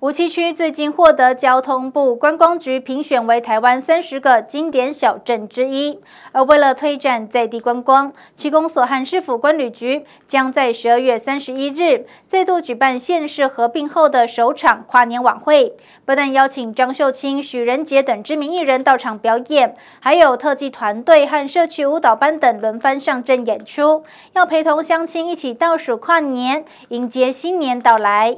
梧栖区最近获得交通部观光局评选为台湾30个经典小镇之一。而为了推展在地观光，区公所和市府观旅局将在12月31日再度举办县市合并后的首场跨年晚会，不但邀请张秀卿、许仁杰等知名艺人到场表演，还有特技团队和社区舞蹈班等轮番上阵演出，要陪同乡亲一起倒数跨年，迎接新年到来。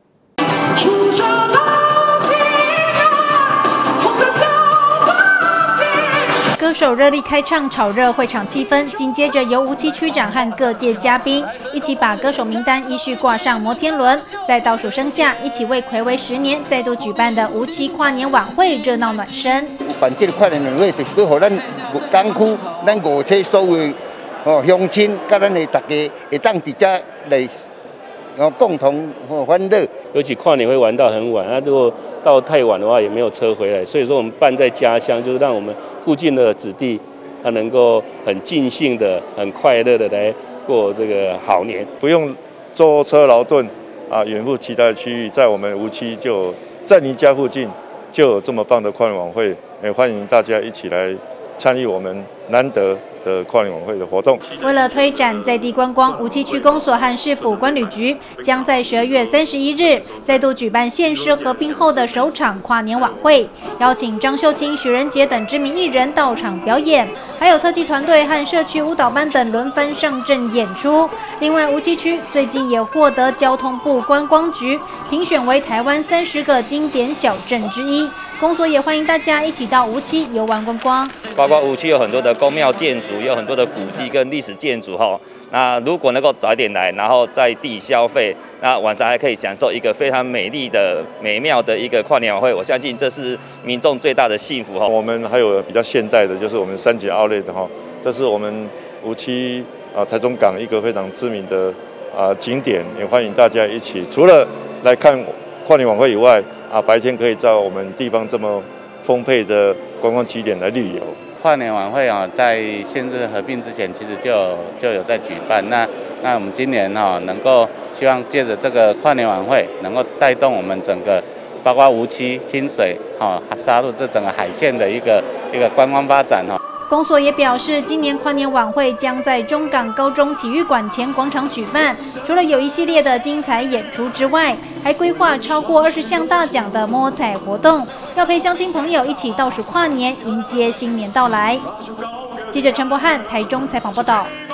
歌手热力开唱，炒热会场气氛。紧接着，由梧栖区长和各界嘉宾一起把歌手名单依序挂上摩天轮，在倒数声下，一起为睽违10年再度举办的梧栖跨年晚会热闹暖身。 办这个跨年晚会，就是要让咱港区、咱梧栖所有乡亲，甲咱的大家会当伫遮来。 然后共同欢乐， 尤其跨年会玩到很晚，如果到太晚的话也没有车回来，所以说我们办在家乡，就是让我们附近的子弟，他能够很尽兴的、很快乐的来过这个好年， 不用舟车劳顿啊，远赴其他的区域，在我们梧栖就在您家附近就有这么棒的跨年晚会，也欢迎大家一起来参与我们难得 的跨年晚会的活动。 为了推展在地观光，梧栖区公所和市府观旅局将在12月31日再度举办县市合并后的首场跨年晚会，邀请张秀卿、许仁杰等知名艺人到场表演，还有特技团队和社区舞蹈班等轮番上阵演出。另外，梧栖区最近也获得交通部观光局评选为台湾30个经典小镇之一。 公所也欢迎大家一起到梧栖游玩观光， 包括梧栖有很多的宫庙建筑，也有很多的古迹跟历史建筑哈。那如果能够早一点来，然后在地消费，那晚上还可以享受一个非常美丽的、美妙的一个跨年晚会。我相信这是民众最大的幸福哈。 我们还有比较现代的，就是我们3节outlet哈，这是我们梧栖台中港一个非常知名的景点，也欢迎大家一起，除了来看跨年晚会以外。 白天可以在我们地方这么丰沛的观光景点来旅游。 跨年晚会在县市合并之前，其实就有在举办。那我们今年能够希望借着这个跨年晚会，能够带动我们整个，包括梧栖、清水、沙鹿这整个海线的一个观光发展公所也表示，今年跨年晚会将在中港高中体育馆前广场举办。除了有一系列的精彩演出之外，还规划超过20项大奖的摸彩活动，要陪乡亲朋友一起倒数跨年，迎接新年到来。记者陈柏翰台中采访报道。